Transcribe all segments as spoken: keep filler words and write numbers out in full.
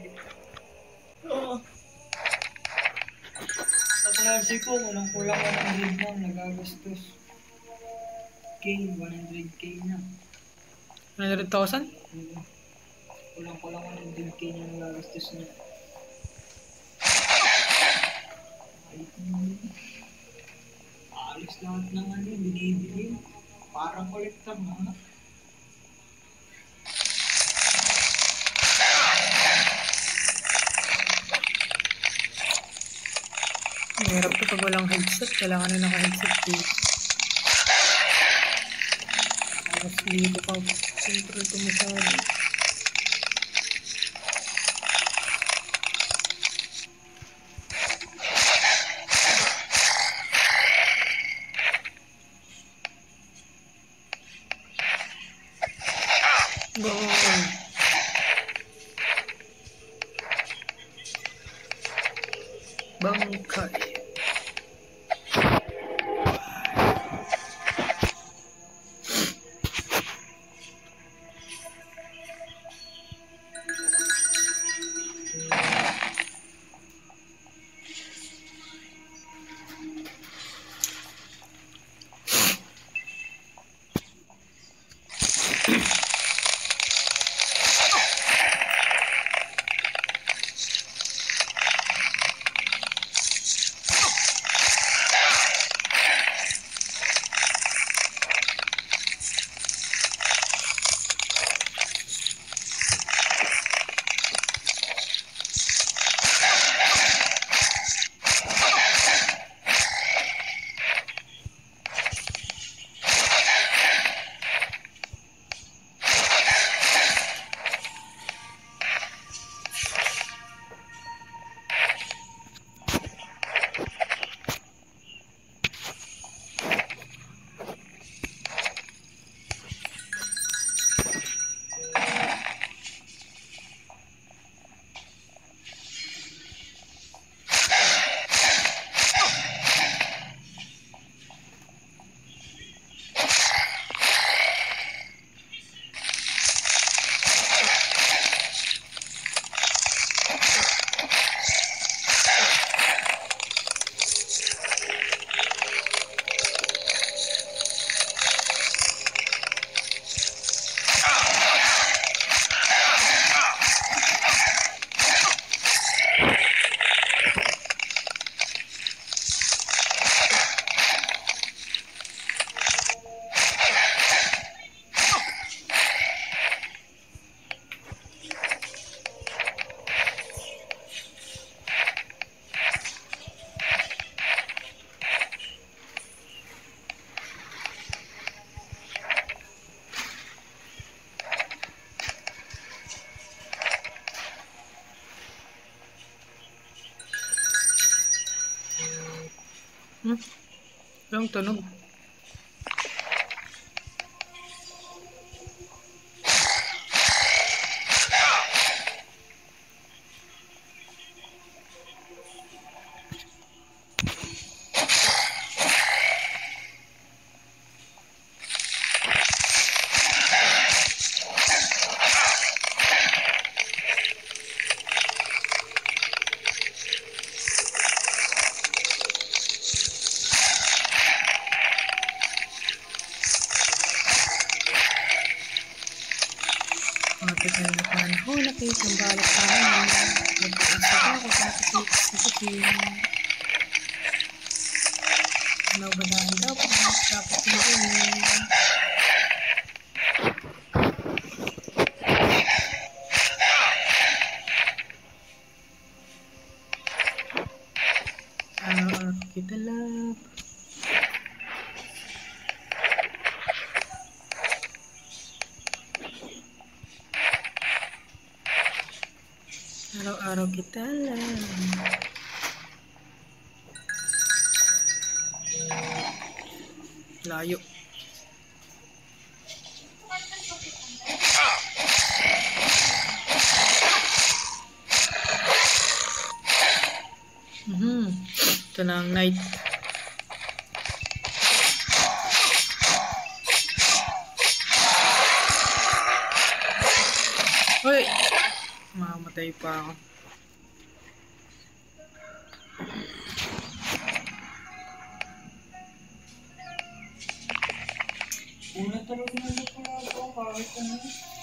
Oo. Sa klase ko, walang kulang one hundred lang, nagagastos. K, one hundred K na. one hundred thousand? Hmm. Kulang kulang one hundred K na nagagastos niya. Alis lahat ng ano, binibili. Parang kolektor na. Mahirap to pag walang headset. Kailangan na naka-headset dito. Tapos hindi ko pa control ito masyado. Goal! Bangkay! Hmm? Walang tunog. Kapit na naman ako, nakita ang balak namin. Nagpapasok ako sa kapit sa kapit. Ano ba dahil dapat dapat na rin. Araw-araw kita love. Araw-araw kita lang. Layo. Mhm. Ito na ang night. Hoy! Mamat. Patay pa ako. Una talaga na ito pala ito. Kahit ano.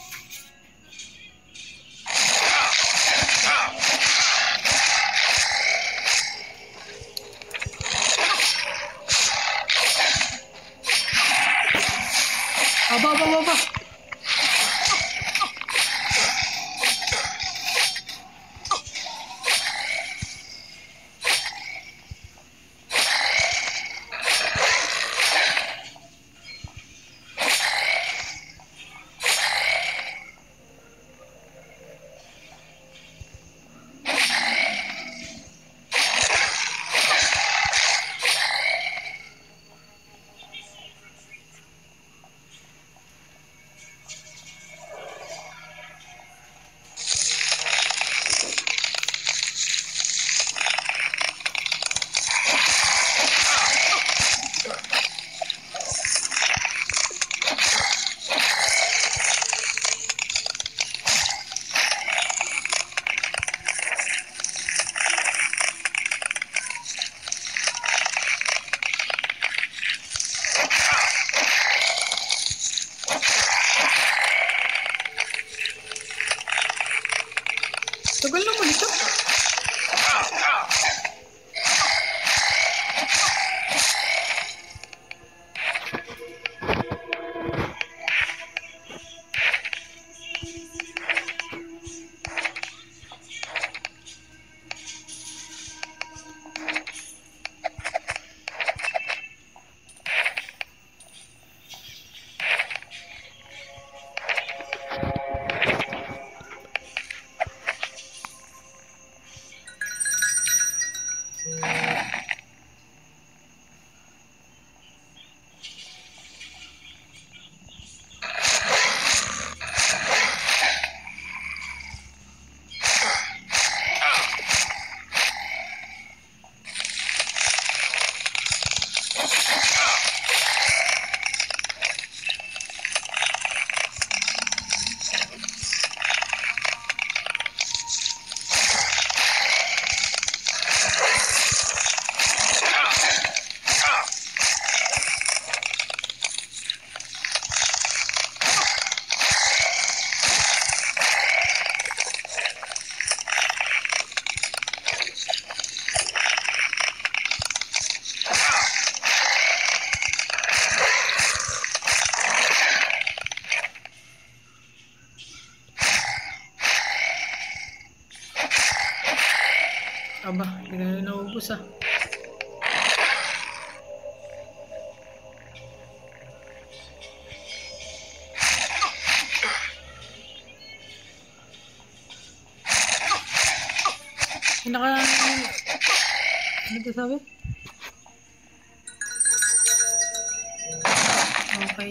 Aba, aba, aba! Tagal naman ito. Aba, hindi na naubos ah. Naka... Ano ito sabi? Okay.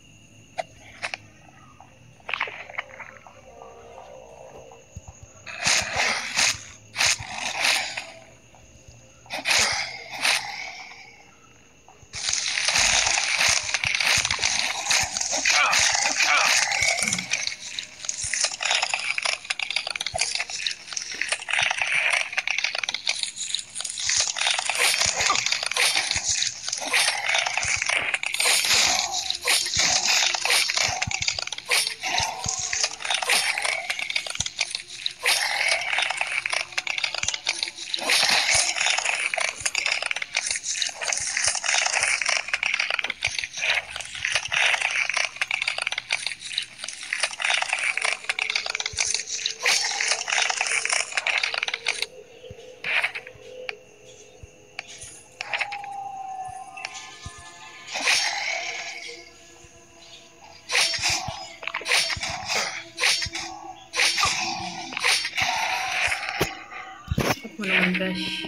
Mo naman dash.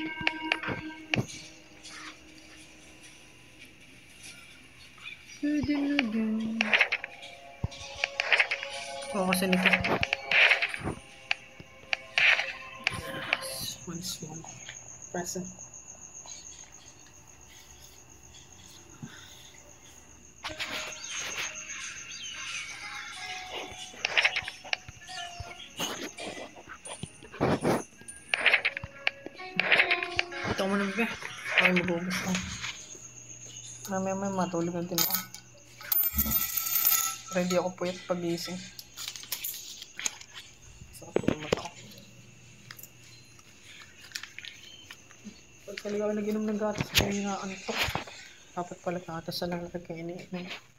Pwede na din. Oo, kasi nito. One small present. ako muna ba? Ay, magugas ako. Mamaya may matulog na din ako. Ready ako po yung pag-gising. Sakit po yung mata ko. Pag talaga ako nag-inom ng gatas, kaya nga antok. Dapat pala gatas na lang nagkakainin.